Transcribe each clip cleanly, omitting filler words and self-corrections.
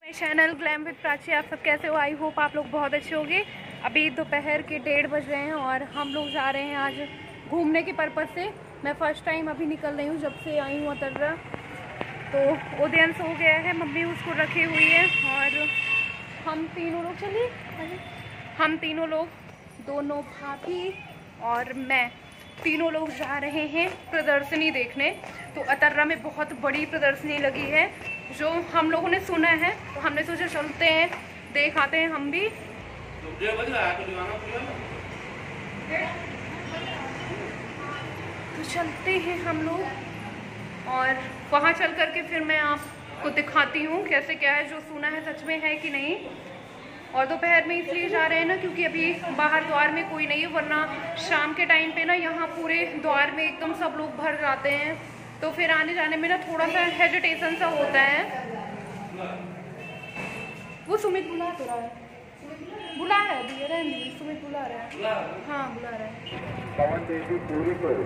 Channel glam with Prachi, आप सब कैसे हो? आई होप आप लोग बहुत अच्छे होंगे। अभी दोपहर के 1:30 बज रहे हैं और हम लोग जा रहे हैं आज घूमने के पर्पज़ से। मैं फ़र्स्ट टाइम अभी निकल रही हूँ जब से आई हूँ अतर्रा। तो उदयन सो गया है, मम्मी उसको रखी हुई है और हम तीनों लोग हम तीनों लोग, दोनों भाभी और मैं, तीनों लोग जा रहे हैं प्रदर्शनी देखने। तो अतर्रा में बहुत बड़ी प्रदर्शनी लगी है जो हम लोगों ने सुना है, तो हमने सोचा चलते हैं, देख आते हैं हम भी। तो चलते हैं हम लोग और वहाँ चल करके फिर मैं आपको दिखाती हूँ कैसे क्या है, जो सुना है सच में है कि नहीं। और दोपहर में इसलिए जा रहे हैं ना क्योंकि अभी बाहर द्वार में कोई नहीं है, वरना शाम के टाइम पे ना यहाँ पूरे द्वार में एकदम सब लोग भर जाते हैं, तो फिर आने जाने में ना थोड़ा सा हेजिटेशन सा होता है। वो सुमित बुला तो रहा है, बुला रहा है अभी, अरे सुमित बुला रहा है, हाँ बुला रहा है। पवन देवी पूरी पर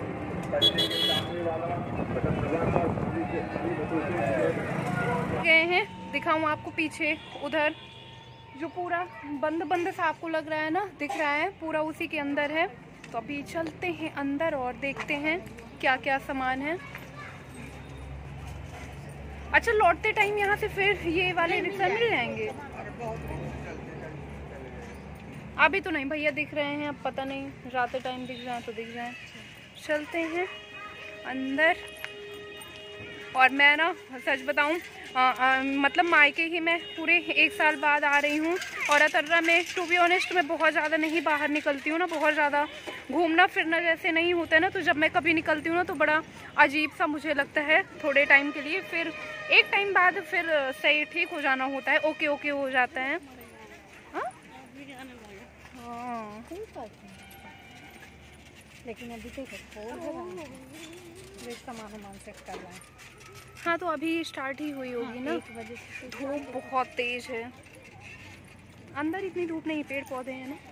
गए हैं, दिखाऊँ आपको पीछे उधर जो पूरा बंद बंद सा आपको लग रहा है ना, दिख रहा है, पूरा उसी के अंदर है। तो अभी चलते हैं अंदर और देखते हैं क्या क्या सामान है। अच्छा, लौटते टाइम यहाँ से फिर ये वाले रिक्शा मिल जाएंगे? अभी तो नहीं भैया दिख रहे हैं, अब पता नहीं रात टाइम दिख जाए तो दिख जाए। चलते हैं अंदर। और मैं ना सच बताऊं, मतलब मायके ही मैं पूरे 1 साल बाद आ रही हूँ और अतर्रा में टू बी ऑनेस्ट मैं बहुत ज़्यादा नहीं बाहर निकलती हूँ ना, बहुत ज़्यादा घूमना फिरना जैसे नहीं होता है ना, तो जब मैं कभी निकलती हूँ ना तो बड़ा अजीब सा मुझे लगता है थोड़े टाइम के लिए, फिर एक टाइम बाद फिर सही ठीक हो जाना होता है, ओके ओके हो जाता है। हाँ लेकिन अभी तो सामान सेट कर रहा है। हाँ तो अभी स्टार्ट ही हुई होगी ना, धूप बहुत तेज है। अंदर इतनी धूप नहीं, पेड़ पौधे हैं ना।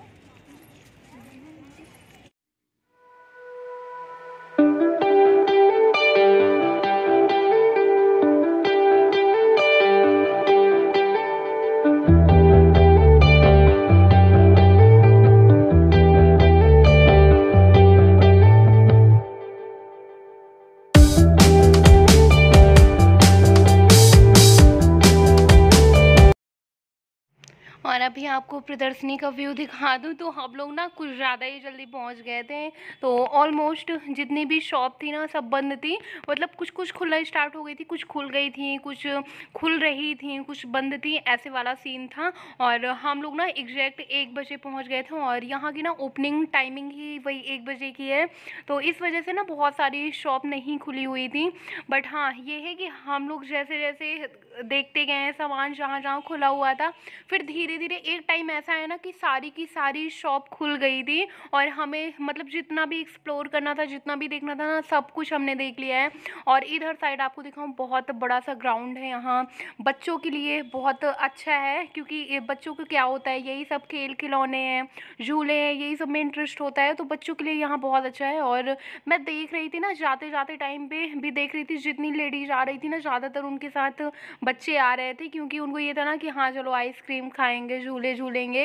और अभी आपको प्रदर्शनी का व्यू दिखा दूँ तो हम लोग ना कुछ ज़्यादा ही जल्दी पहुंच गए थे। तो ऑलमोस्ट जितनी भी शॉप थी ना सब बंद थी, मतलब कुछ कुछ खुलना स्टार्ट हो गई थी, कुछ खुल गई थी, कुछ खुल रही थी, कुछ बंद थी, ऐसे वाला सीन था। और हम लोग ना एग्जैक्ट 1 बजे पहुँच गए थे और यहाँ की ना ओपनिंग टाइमिंग ही वही 1 बजे की है, तो इस वजह से ना बहुत सारी शॉप नहीं खुली हुई थी। बट हाँ ये है कि हम लोग जैसे जैसे देखते गए हैं सामान जहाँ जहाँ खुला हुआ था, फिर धीरे धीरे एक टाइम ऐसा है ना कि सारी की सारी शॉप खुल गई थी और हमें मतलब जितना भी एक्सप्लोर करना था, जितना भी देखना था ना, सब कुछ हमने देख लिया है। और इधर साइड आपको दिखाऊं, बहुत बड़ा सा ग्राउंड है यहाँ, बच्चों के लिए बहुत अच्छा है, क्योंकि ये बच्चों को क्या होता है, यही सब खेल खिलौने हैं, झूले हैं, यही सब में इंटरेस्ट होता है, तो बच्चों के लिए यहाँ बहुत अच्छा है। और मैं देख रही थी ना जाते जाते टाइम पे भी देख रही थी, जितनी लेडीज आ रही थी ना ज़्यादातर उनके साथ बच्चे आ रहे थे, क्योंकि उनको ये था ना कि हाँ चलो आइसक्रीम खाएंगे, झूले झूलेंगे।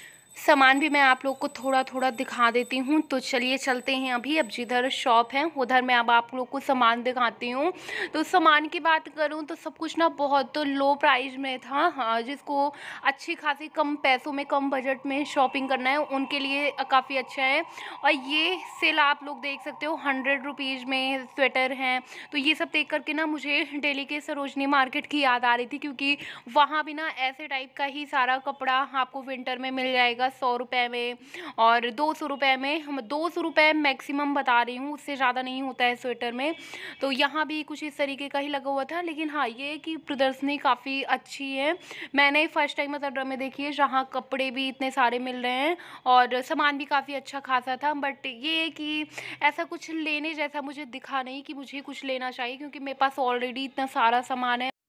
सामान भी मैं आप लोग को थोड़ा थोड़ा दिखा देती हूँ। तो चलिए चलते हैं अभी, अब जिधर शॉप है उधर मैं अब आप लोग को सामान दिखाती हूँ। तो सामान की बात करूँ तो सब कुछ ना बहुत लो प्राइस में था। हाँ, जिसको अच्छी खासी कम पैसों में, कम बजट में शॉपिंग करना है उनके लिए काफ़ी अच्छा है। और ये सेल आप लोग देख सकते हो, 100 रुपीज़ में स्वेटर हैं। तो ये सब देख करके ना मुझे दिल्ली के सरोजनी मार्केट की याद आ रही थी, क्योंकि वहाँ भी ना ऐसे टाइप का ही सारा कपड़ा आपको विंटर में मिल जाएगा 100 रुपये में और 200 रुपये में। हम 200 रुपये मैक्सिमम बता रही हूँ, उससे ज़्यादा नहीं होता है स्वेटर में। तो यहाँ भी कुछ इस तरीके का ही लगा हुआ था, लेकिन हाँ ये कि प्रदर्शनी काफ़ी अच्छी है। मैंने फर्स्ट टाइम अतर्रा में देखी है जहाँ कपड़े भी इतने सारे मिल रहे हैं और सामान भी काफ़ी अच्छा खासा था। बट ये कि ऐसा कुछ लेने जैसा मुझे दिखा नहीं कि मुझे कुछ लेना चाहिए, क्योंकि मेरे पास ऑलरेडी इतना सारा सामान है।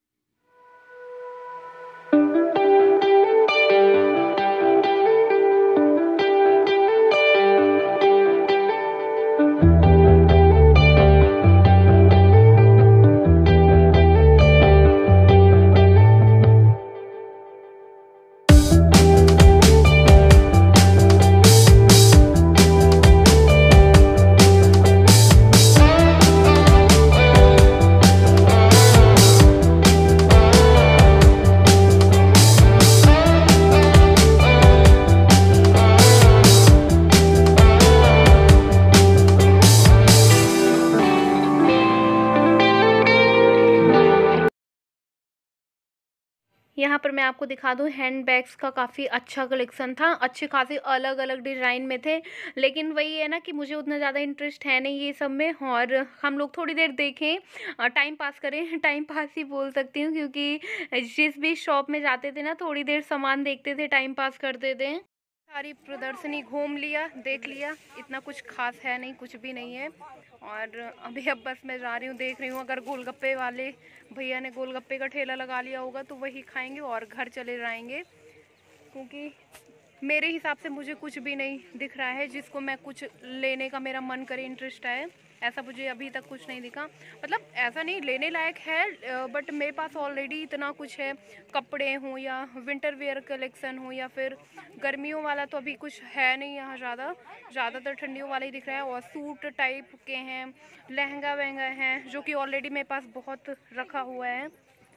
यहाँ पर मैं आपको दिखा दूँ, हैंड बैग्स का काफ़ी अच्छा कलेक्शन था, अच्छे खासे अलग अलग डिज़ाइन में थे। लेकिन वही है ना कि मुझे उतना ज़्यादा इंटरेस्ट है नहीं ये सब में, और हम लोग थोड़ी देर देखें, टाइम पास करें टाइम पास ही बोल सकती हूँ, क्योंकि जिस भी शॉप में जाते थे ना, थोड़ी देर सामान देखते थे, टाइम पास करते थे। सारी प्रदर्शनी घूम लिया, देख लिया, इतना कुछ खास है नहीं, कुछ भी नहीं है। और अभी अब बस मैं जा रही हूँ, देख रही हूँ अगर गोलगप्पे वाले भैया ने गोलगप्पे का ठेला लगा लिया होगा तो वही खाएंगे और घर चले जाएंगे, क्योंकि मेरे हिसाब से मुझे कुछ भी नहीं दिख रहा है जिसको मैं कुछ लेने का मेरा मन करे, इंटरेस्ट आए, ऐसा मुझे अभी तक कुछ नहीं दिखा। मतलब ऐसा नहीं लेने लायक है, बट मेरे पास ऑलरेडी इतना कुछ है, कपड़े हों या विंटर वेयर कलेक्शन हो या फिर गर्मियों वाला, तो अभी कुछ है नहीं यहाँ ज़्यादातर ठंडियों वाला ही दिख रहा है। और सूट टाइप के हैं, लहंगा वहंगा हैं, जो कि ऑलरेडी मेरे पास बहुत रखा हुआ है,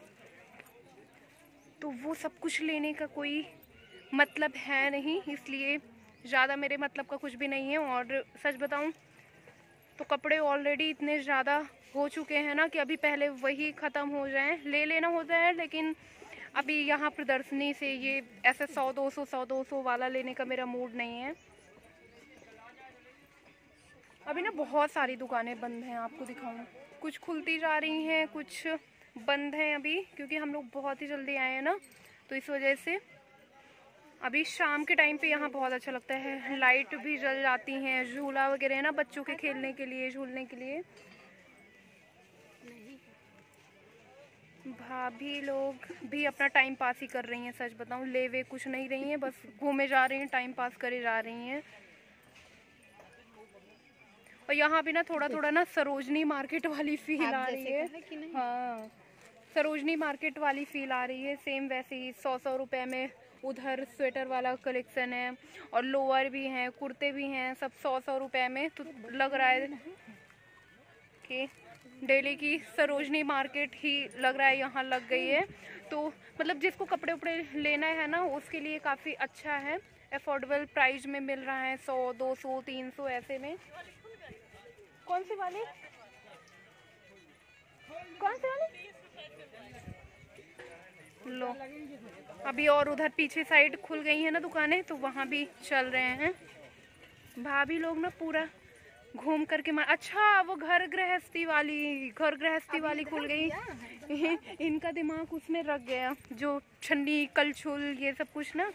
तो वो सब कुछ लेने का कोई मतलब है नहीं, इसलिए ज़्यादा मेरे मतलब का कुछ भी नहीं है। और सच बताऊं तो कपड़े ऑलरेडी इतने ज़्यादा हो चुके हैं ना कि अभी पहले वही ख़त्म हो जाएं, ले लेना होता है, लेकिन अभी यहाँ प्रदर्शनी से ये ऐसे 100-200 वाला लेने का मेरा मूड नहीं है। अभी ना बहुत सारी दुकानें बंद हैं, आपको दिखाऊं, कुछ खुलती जा रही हैं, कुछ बंद हैं अभी, क्योंकि हम लोग बहुत ही जल्दी आए हैं ना, तो इस वजह से। अभी शाम के टाइम पे यहाँ बहुत अच्छा लगता है, लाइट भी जल जाती हैं, झूला वगैरह है ना बच्चों के खेलने के लिए, झूलने के लिए। भाभी लोग भी अपना टाइम पास ही कर रही हैं, सच बताऊं, ले वे कुछ नहीं रही हैं, बस घूमे जा रही हैं, टाइम पास करे जा रही हैं। और यहाँ भी ना थोड़ा थोड़ा ना सरोजनी मार्केट वाली फील आ रही है। हाँ, सरोजनी मार्केट वाली फील आ रही है, सेम वैसे ही 100 रुपए में उधर स्वेटर वाला कलेक्शन है, और लोअर भी हैं, कुर्ते भी हैं, सब 100 रुपए में। तो लग रहा है कि दिल्ली की सरोजनी मार्केट ही लग रहा है यहाँ लग गई है। तो मतलब जिसको कपड़े उपड़े लेना है ना, उसके लिए काफ़ी अच्छा है, अफोर्डेबल प्राइस में मिल रहा है, 100, 200, 300 ऐसे में। कौन सी वाली, कौन सी वाली लो। अभी और उधर पीछे साइड खुल गई है ना दुकानें, तो वहाँ भी चल रहे हैं भाभी लोग ना, पूरा घूम करके अच्छा वो घर गृहस्थी वाली खुल गई इनका दिमाग उसमें रख गया, जो छन्नी कलछुल ये सब कुछ ना।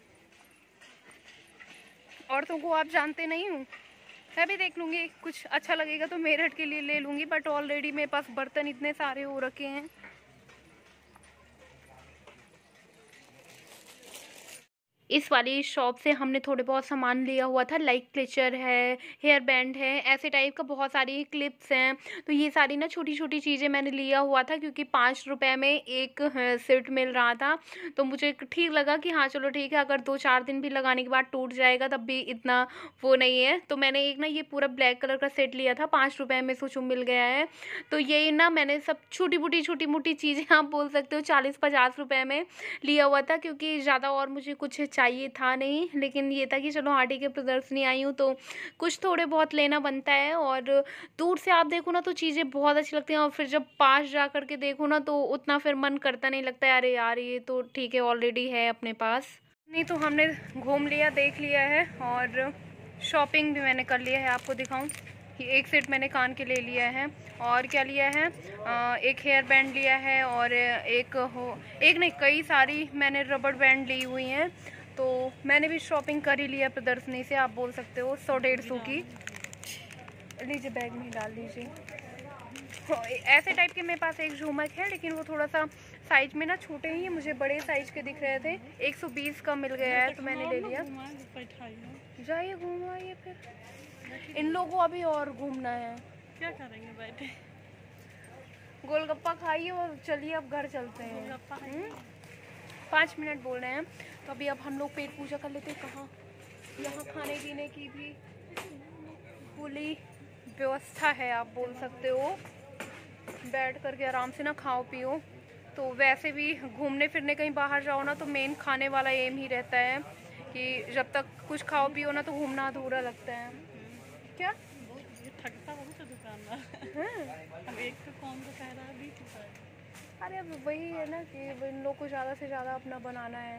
औरतों को आप जानते नहीं हूँ, मैं भी देख लूँगी, कुछ अच्छा लगेगा तो मेरठ के लिए ले लूँगी, बट ऑलरेडी मेरे पास बर्तन इतने सारे हो रखे हैं। इस वाली शॉप से हमने थोड़े बहुत सामान लिया हुआ था, लाइक क्लिचर है, हेयर बैंड है, ऐसे टाइप का बहुत सारी क्लिप्स हैं। तो ये सारी ना छोटी छोटी चीज़ें मैंने लिया हुआ था, क्योंकि 5 रुपए में एक सेट मिल रहा था, तो मुझे ठीक लगा कि हाँ चलो ठीक है, अगर 2-4 दिन भी लगाने के बाद टूट जाएगा तब भी इतना वो नहीं है। तो मैंने एक ना ये पूरा ब्लैक कलर का सेट लिया था, 5 रुपए में सोचो मिल गया है। तो ये ना मैंने सब छोटी मोटी चीज़ें आप बोल सकते हो 40-50 रुपए में लिया हुआ था, क्योंकि ज़्यादा और मुझे कुछ चाहिए था नहीं, लेकिन ये था कि चलो हाटी के प्रदर्शनी आई हूँ तो कुछ थोड़े बहुत लेना बनता है। और दूर से आप देखो ना तो चीज़ें बहुत अच्छी लगती हैं, और फिर जब पास जा कर के देखो ना तो उतना फिर मन करता नहीं, लगता है अरे यार ये तो ठीक है ऑलरेडी है अपने पास। नहीं तो हमने घूम लिया, देख लिया है, और शॉपिंग भी मैंने कर लिया है। आपको दिखाऊं, एक सेट मैंने कान के ले लिया है, और क्या लिया है, एक हेयर बैंड लिया है, और एक नहीं कई सारी मैंने रबड़ बैंड ली हुई हैं। तो मैंने भी शॉपिंग कर ही लिया प्रदर्शनी से, आप बोल सकते हो 100-150 की। लीजिए बैग में डाल दीजिए। ऐसे टाइप के मेरे पास एक झुमक है, लेकिन वो थोड़ा सा साइज में ना छोटे ही, मुझे बड़े साइज के दिख रहे थे, 120 का मिल गया है तो मैंने ले लिया। जाइए घूम आइए, फिर इन लोगों को अभी और घूमना है, क्या करेंगे बैठे, गोलगप्पा खाइए और चलिए अब घर चलते हैं। 5 मिनट बोल रहे हैं, तो अभी अब हम लोग पेट पूजा कर लेते हैं। कहाँ, यहाँ खाने पीने की भी पूरी व्यवस्था है, आप बोल सकते हो, बैठ करके आराम से ना खाओ पियो। तो वैसे भी घूमने फिरने कहीं बाहर जाओ ना, तो मेन खाने वाला एम ही रहता है कि जब तक कुछ खाओ पियो ना तो घूमना अधूरा लगता है। क्या थकता बहुत है दुकानदार, अब एक तो कौन सा कह रहा है 20 रुपये। अरे अब वही है ना कि इन लोग को ज़्यादा से ज़्यादा अपना बनाना है।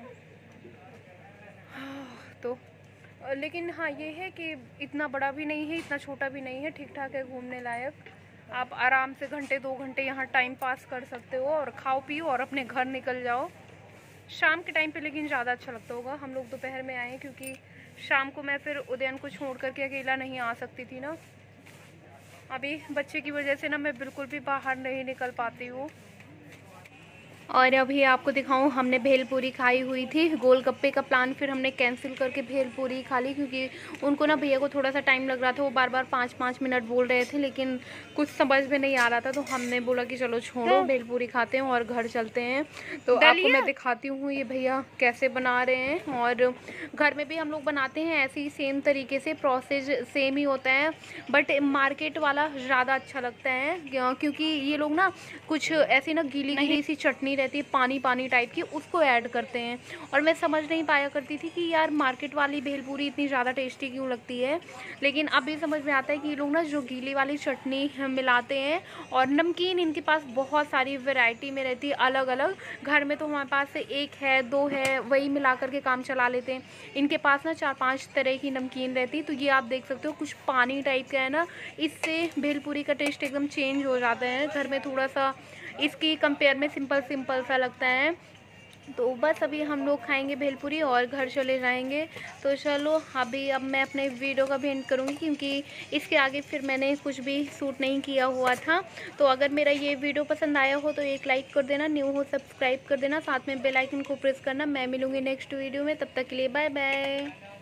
तो लेकिन हाँ ये है कि इतना बड़ा भी नहीं है, इतना छोटा भी नहीं है, ठीक ठाक है घूमने लायक। आप आराम से घंटे 2 घंटे यहाँ टाइम पास कर सकते हो और खाओ पियो और अपने घर निकल जाओ शाम के टाइम पे। लेकिन ज़्यादा अच्छा लगता होगा। हम लोग दोपहर में आए क्योंकि शाम को मैं फिर उदयन को छोड़ करके अकेला नहीं आ सकती थी ना। अभी बच्चे की वजह से ना मैं बिल्कुल भी बाहर नहीं निकल पाती हूँ। और अभी आपको दिखाऊं, हमने भेलपूरी खाई हुई थी। गोलगप्पे का प्लान फिर हमने कैंसिल करके भेलपूरी खा ली क्योंकि उनको ना भैया को थोड़ा सा टाइम लग रहा था। वो बार बार 5-5 मिनट बोल रहे थे लेकिन कुछ समझ में नहीं आ रहा था। तो हमने बोला कि चलो छोड़ो, भेलपूरी खाते हैं और घर चलते हैं। तो आपको मैं दिखाती हूँ ये भैया कैसे बना रहे हैं। और घर में भी हम लोग बनाते हैं ऐसे ही सेम तरीके से, प्रोसेस सेम ही होता है। बट मार्केट वाला ज़्यादा अच्छा लगता है क्योंकि ये लोग ना कुछ ऐसी ना गीली गीली सी चटनी रहती है पानी पानी टाइप की, उसको ऐड करते हैं। और मैं समझ नहीं पाया करती थी कि यार मार्केट वाली भेलपूरी इतनी ज़्यादा टेस्टी क्यों लगती है। लेकिन अब ये समझ में आता है कि ये लोग ना जो गीली वाली चटनी मिलाते हैं। और नमकीन इनके पास बहुत सारी वैरायटी में रहती है अलग अलग। घर में तो हमारे पास 1 है 2 है, वही मिला करके काम चला लेते हैं। इनके पास ना 4-5 तरह की नमकीन रहती है। तो ये आप देख सकते हो कुछ पानी टाइप का है ना, इससे भेलपूरी का टेस्ट एकदम चेंज हो जाता है। घर में थोड़ा सा इसकी कंपेयर में सिंपल सा लगता है। तो बस अभी हम लोग खाएंगे भेलपूरी और घर चले जाएंगे। तो चलो अब मैं अपने वीडियो का भी एंड करूँगी क्योंकि इसके आगे फिर मैंने कुछ भी शूट नहीं किया हुआ था। तो अगर मेरा ये वीडियो पसंद आया हो तो एक लाइक कर देना, न्यू हो सब्सक्राइब कर देना, साथ में बेल आइकन को प्रेस करना। मैं मिलूँगी नेक्स्ट वीडियो में, तब तक के लिए बाय बाय।